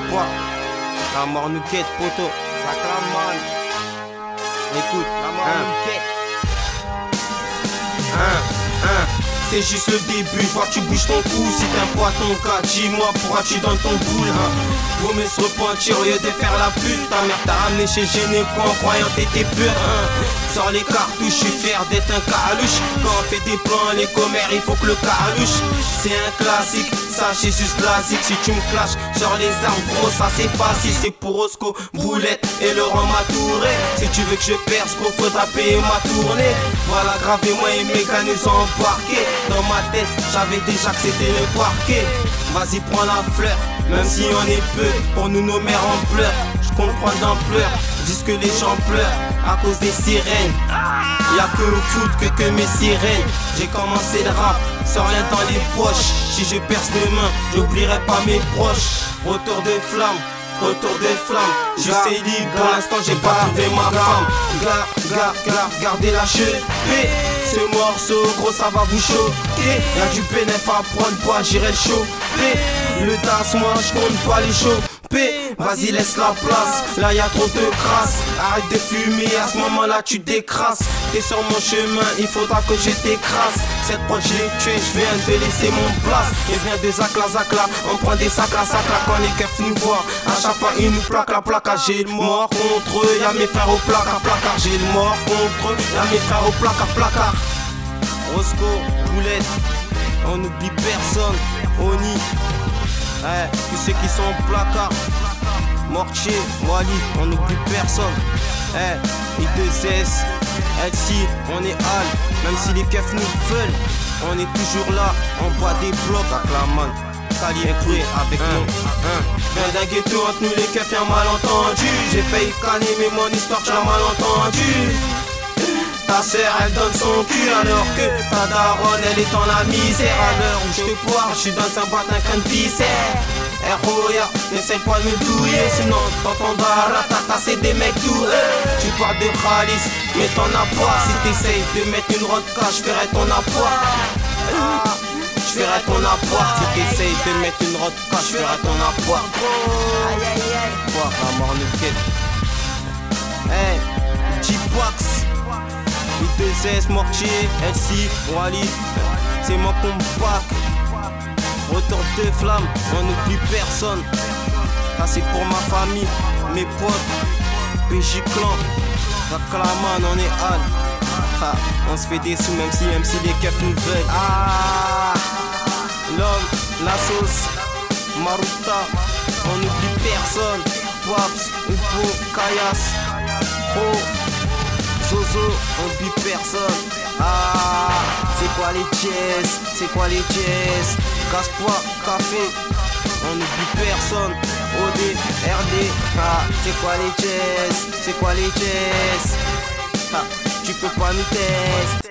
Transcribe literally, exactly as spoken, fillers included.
poids. La mort nous quête, poto. Ça clame, man. Écoute, la mort hein. nous quête. Hein, hein. C'est juste le début, vois tu bouges ton cou. Si t'aimes pas ton cas, dis-moi pourquoi tu donnes ton boule hein. Vaut mieux se repentir au lieu de faire la pute. Ta mère t'a ramené chez Génépo en croyant t'étais pur hein. Sors les cartouches, je suis fier d'être un calouche. Quand on fait des plans, les commères, il faut que le calouche. C'est un classique, ça c'est juste classique. Si tu me clashes, sors les armes gros, ça c'est facile. C'est pour Roscoe, Boulette et Laurent Matouré. Si tu veux que je perce, gros, faudra payer ma tournée. Voilà, gravez-moi et mécanisme embarqué. Dans ma tête, j'avais déjà que c'était le parquet. Vas-y, prends la fleur, même si on est peu. Pour nous, nos mères en pleurent. Je comprends d'ampleur, disent que les gens pleurent à cause des sirènes. Y'a que au foot que, que mes sirènes. J'ai commencé le rap, sans rien dans les poches. Si je perce demain, j'oublierai pas mes proches. Retour de flamme, retour de flamme. Je suis libre, pour l'instant j'ai pas trouvé ma femme. Gare, gare, gare, gardez la cheville. Ce morceau gros ça va vous choquer. Y'a du bénéf à prendre, quoi j'irai le choper. Le tasse moi je compte pas les choper. Vas-y laisse la place, là y'a trop de crasse. Arrête de fumer, à ce moment là tu décrasses. T'es sur mon chemin, il faudra que je t'écrase. Cette proche je l'ai tué, je viens de laisser mon place. Il vient de Zakla Zakla, on prend des sacs à sac là. Quand les keufs nous voient, à chaque fois ils nous plaquent la plaque. J'ai le mort contre eux, y'a mes frères au placard, placard. J'ai le mort contre eux, y'a mes frères au placard, placard. Roscoe, Boulette, on n'oublie personne. Oni, eh, tous ceux qui sont au placard. Mortier, Wally, on n'oublie personne. Eh, I deux S, L C, on est Al. Même si les keufs nous veulent, on est toujours là, on boit des blocs à Claman. Cali inclus avec hein, nous hein. Viens d'un ghetto entre nous les keufs, y'a malentendu. J'ai failli canner mais mon histoire tu l'as mal entendu. Ta sœur elle donne son cul alors que ta daronne elle est dans la misère. À l'heure où je te poire, je suis dans un boîte un cran de viscère. Roya, n'essaie pas de me douiller, sinon t'entendras ratata, c'est des mecs doués. Tu parles de Khalis, mais t'en as pas. Si t'essayes de mettre une rodka, je ferai ton apport. Je ferai ton apport. Si t'essayes de mettre une rodka, je ferai ton apport. Aïe aïe aïe. Quoi, la mort nous quête. Hey, G-Box, I deux S, Mortier, L C, Wally, c'est mon compact. Retour de flamme, on n'oublie personne. Ça c'est pour ma famille, mes potes, P J Clan, Claman, on est Al. Ah, on se fait des sous même si, même si les keufs nous veulent. Ah, l'homme, la sauce, Maruta, on n'oublie personne. Waps, Upo, Kayas, Oh, Zozo, on n'oublie personne. Ah, c'est quoi les jazz, c'est quoi les jazz. Casse-poids, café, on n'oublie personne. O D, R D, ah, c'est quoi les jazz, c'est quoi les jazz. Ah, tu peux pas nous tester.